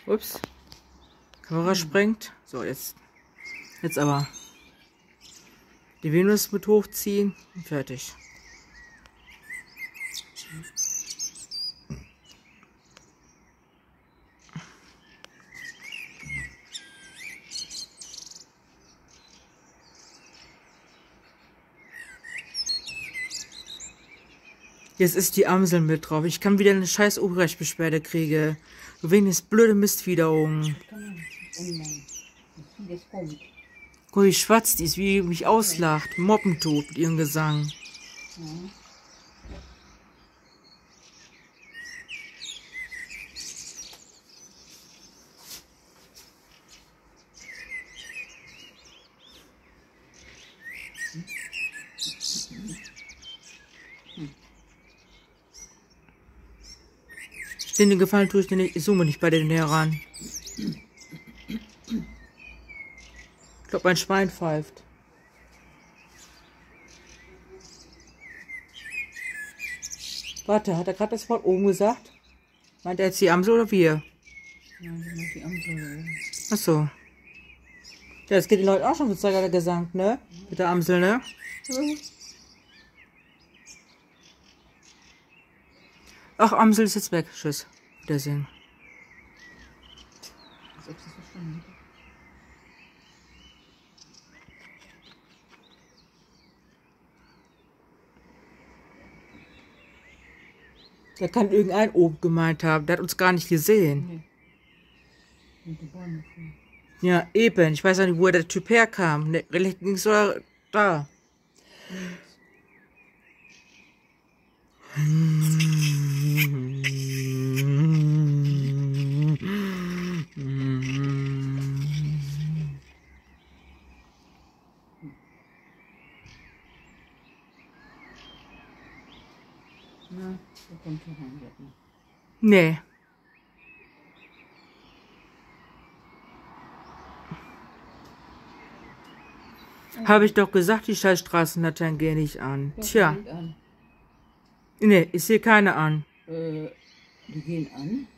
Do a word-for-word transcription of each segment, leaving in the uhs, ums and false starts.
Ups. Kamera sprengt. So, jetzt. Jetzt aber. Die Venus mit hochziehen und fertig. Jetzt ist die Amsel mit drauf. Ich kann wieder eine scheiß Urheberrechtsbeschwerde kriegen. Wegen des blöde Mistwiederungen. Guck, wie schwatzt die ist, wie die mich auslacht. Moppentot mit ihrem Gesang. Den Gefallen tue ich dir nicht. Ich zoome nicht bei denen heran. Ich glaube, mein Schwein pfeift. Warte, hat er gerade das Wort oben gesagt? Meint er jetzt die Amsel oder wir? Nein, das ist die Amsel. Achso. Ja, das geht den Leuten auch schon für Zeug, hat er gesagt, ne? Mit der Amsel, ne? Mhm. Ach, Amsel ist jetzt weg. Tschüss. Wiedersehen. Als ob sie es verstanden hätte. Der kann irgendein oben gemeint haben. Der hat uns gar nicht gesehen. Nee. Mit den Bäumen gefahren. Ja, eben. Ich weiß auch nicht, wo der Typ herkam. Ne, links oder da. Na, da kommt hier rein. Wird nicht. Nee. Habe ich doch gesagt, die scheiß Straßenlaternen gehen nicht an. Doch, Tja. die geht an. Nee, ich sehe keine an. Äh, die gehen an.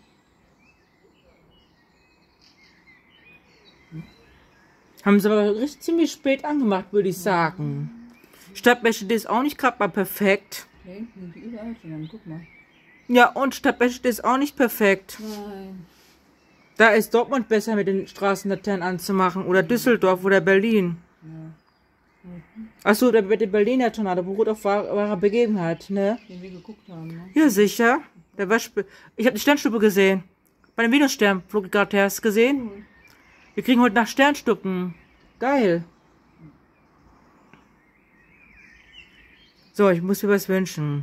Haben sie aber richtig ziemlich spät angemacht, würde ich sagen. Stadtwäsche, die ist auch nicht gerade mal perfekt. Nee, sind die überall schon an. Guck mal. Ja, und Stadtwäsche, die ist auch nicht perfekt. Nein. Da ist Dortmund besser mit den Straßenlaternen anzumachen. Oder Düsseldorf oder Berlin. Ja. Mhm. Achso, der mit dem Berliner Tornado beruht auf wahr- wahrer Begebenheit, ne? Den wir geguckt haben, ne? Ja, sicher. Der war sp- ich habe die Sternschnuppe gesehen. Bei dem Venusstern flog ich gerade her. Hast du gesehen? Cool. Wir kriegen heute nach Sternschnuppen. Geil. So, ich muss mir was wünschen.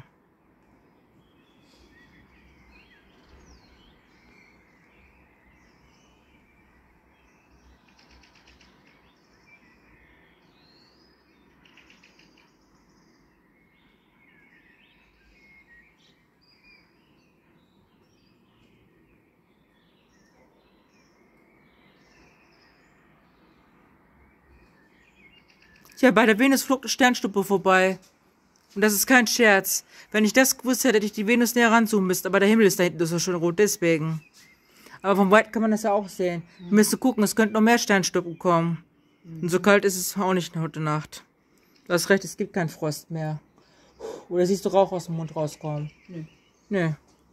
Tja, bei der Venus flog eine Sternschnuppe vorbei. Und das ist kein Scherz. Wenn ich das gewusst hätte, hätte ich die Venus näher ranzoomen müssen. Aber der Himmel ist da hinten so schön rot, deswegen. Aber vom Weit kann man das ja auch sehen. Wir müssen gucken, es könnten noch mehr Sternschnuppen kommen. Und so kalt ist es auch nicht heute Nacht. Du hast recht, es gibt keinen Frost mehr. Oder siehst du Rauch aus dem Mund rauskommen? Nee. Nee.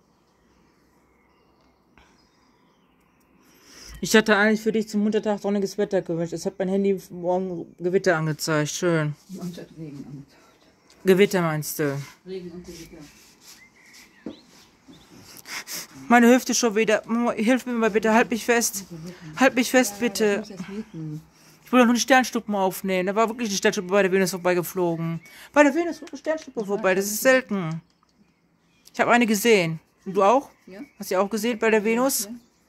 Ich hatte eigentlich für dich zum Muttertag sonniges Wetter gewünscht. Es hat mein Handy morgen Gewitter angezeigt. Schön. Und hat Regen angezeigt. Gewitter meinst du? Regen und Gewitter. Meine Hüfte schon wieder. Mama, hilf mir mal bitte. Halt mich fest. Halt mich fest, bitte. Ich muss erst wirken. Ich wollte noch eine Sternschnuppe aufnehmen. Da war wirklich eine Sternschnuppe bei der Venus vorbeigeflogen. Bei der Venus flog eine Sternschnuppe vorbei. Das ist selten. Ich habe eine gesehen. Und du auch? Ja? Hast du auch gesehen bei der Venus? Ja.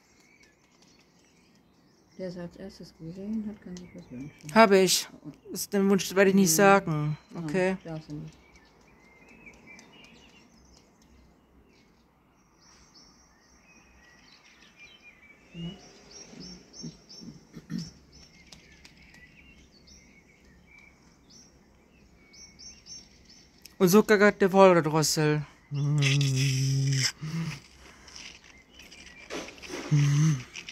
Der es als erstes gesehen hat, kann sich was wünschen. Habe ich. Das ist ein Wunsch, das werde ich nicht sagen. Okay. Ja, darfst du nicht. Und so gackert der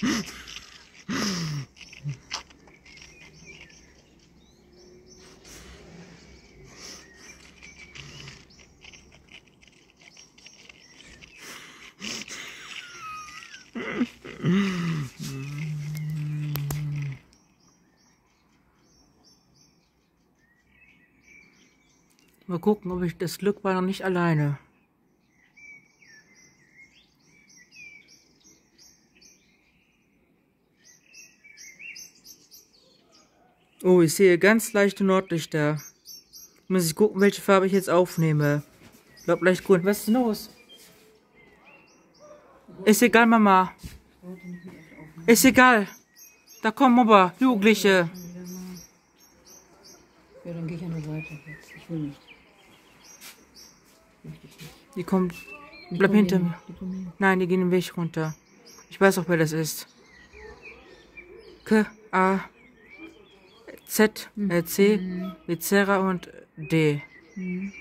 Mal gucken, ob ich das Glück war noch nicht alleine. Oh, ich sehe ganz leichte Nordlichter. Muss ich gucken, welche Farbe ich jetzt aufnehme. Ich glaube leicht grün. Was ist denn los? Ist egal, Mama. Ist egal. Da kommen aber Jugendliche. Ja, dann gehe ich ja nur weiter jetzt. Ich will nicht. Möchte ich nicht. Die kommt. Die Bleib kommen hinter hier mir. nicht. Die kommen hier. Nein, die gehen den Weg runter. Ich weiß auch, wer das ist. K, A, Z, äh, C, Vizera und D. Mhm.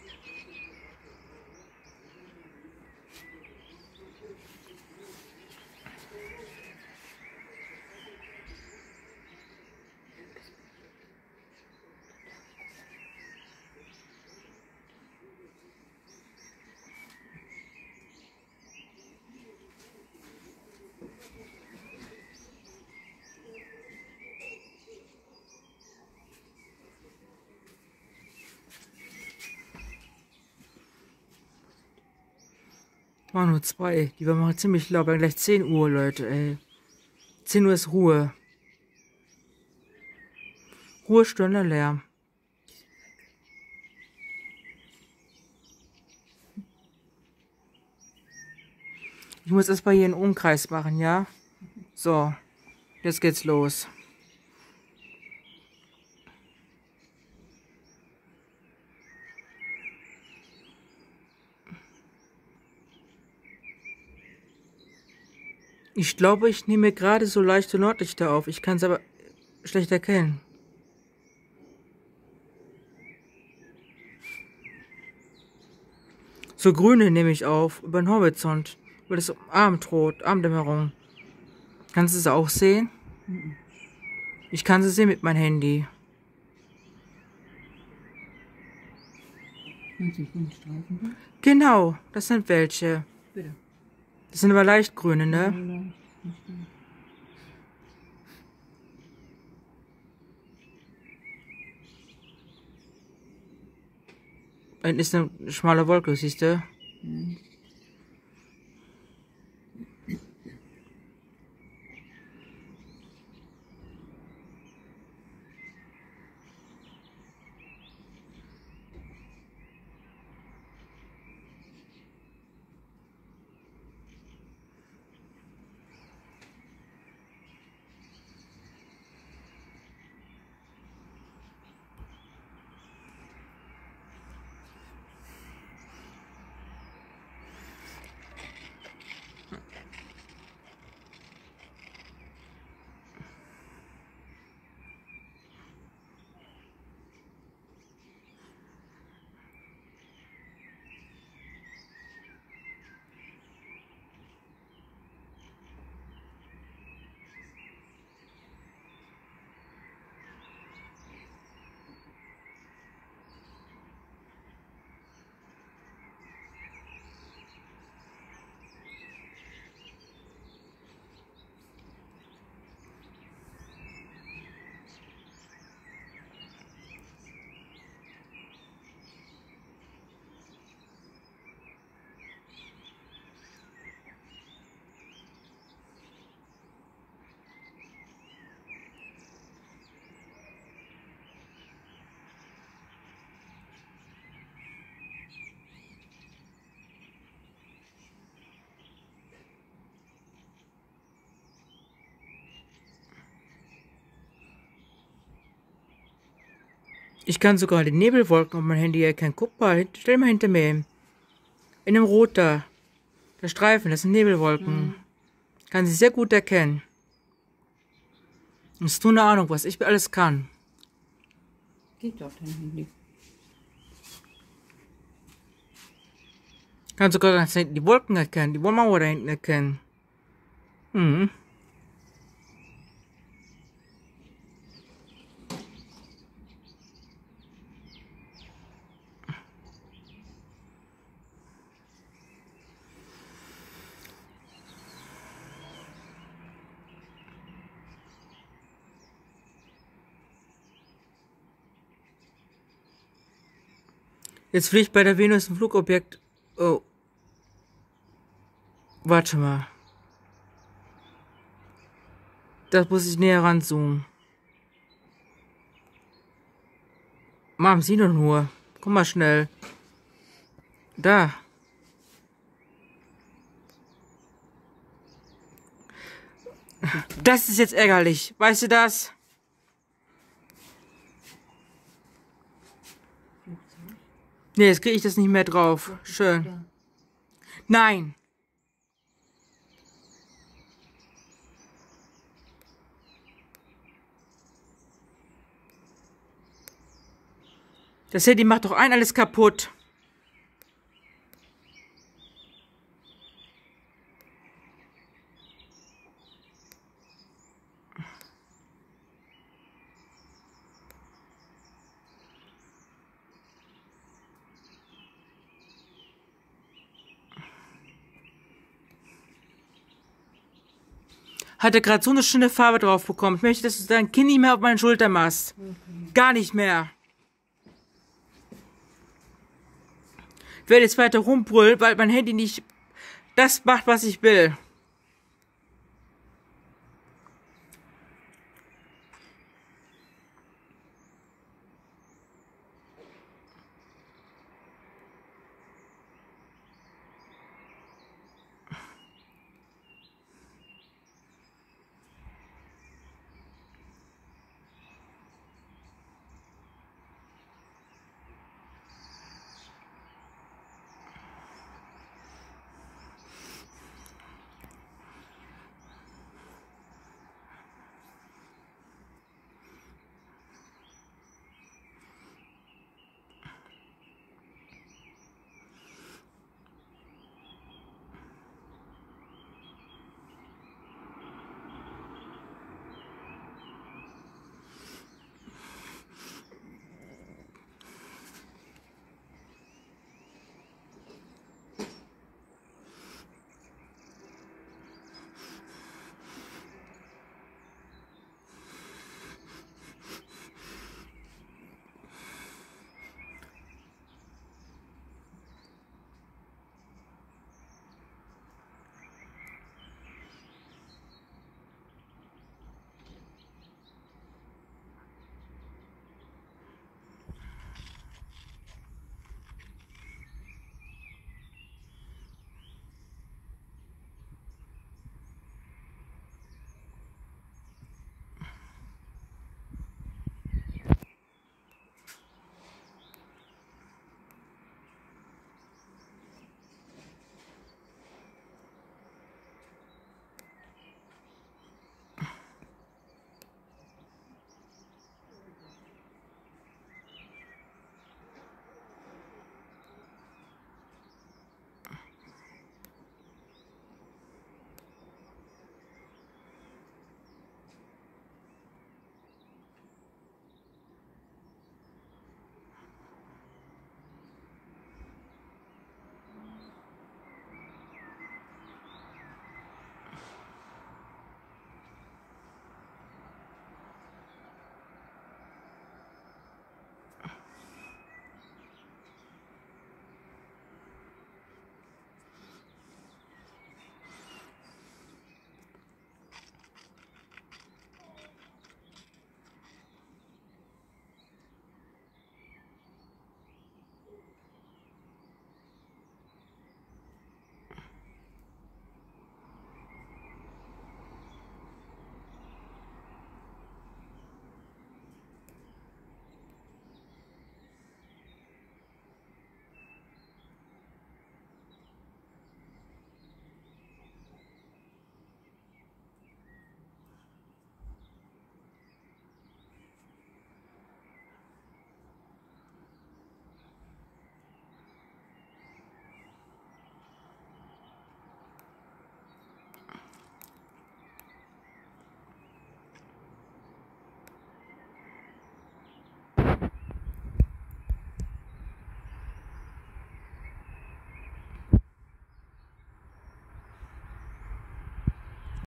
War nur zwei. Die waren mal ziemlich laut. Waren gleich zehn Uhr, Leute, ey. zehn Uhr ist Ruhe. Ruhe, Stunde, Lärm. Ich muss erstmal hier einen Umkreis machen, ja? So. Jetzt geht's los. Ich glaube, ich nehme gerade so leichte Nordlichter auf. Ich kann es aber schlecht erkennen. So grüne nehme ich auf, über den Horizont. Über das Abendrot, Abenddämmerung. Kannst du es auch sehen? Mhm. Ich kann sie sehen mit meinem Handy. Meinst du die grünen Streifen da? Genau, das sind welche. Bitte. Das sind aber leicht grüne, ne? Vielleicht. Nicht da. Da hinten ist eine schmale Wolke, siehst du? Mhm. Ich kann sogar die Nebelwolken auf mein Handy erkennen. Guck mal, stell mal hinter mir. In dem Rot da. Der Streifen, das sind Nebelwolken. Mhm. Kann sie sehr gut erkennen. Hast du eine Ahnung, was ich alles kann? Geht doch dein Handy. Kann sogar ganz hinten die Wolken erkennen, die Mauer da hinten erkennen. Mhm. Jetzt fliegt bei der Venus ein Flugobjekt. Oh. Warte mal. Das muss ich näher ranzoomen. Mom, sieh doch nur. Komm mal schnell. Da. Das ist jetzt ärgerlich. Weißt du das? Nee, jetzt kriege ich das nicht mehr drauf. Schön. Nein. Das Handy macht doch ein alles kaputt. Hatte gerade so eine schöne Farbe drauf bekommen. Ich möchte, dass du dein Kinn nicht mehr auf meine Schulter machst. Okay. Gar nicht mehr. Ich werde jetzt weiter rumbrüllen, weil mein Handy nicht das macht, was ich will.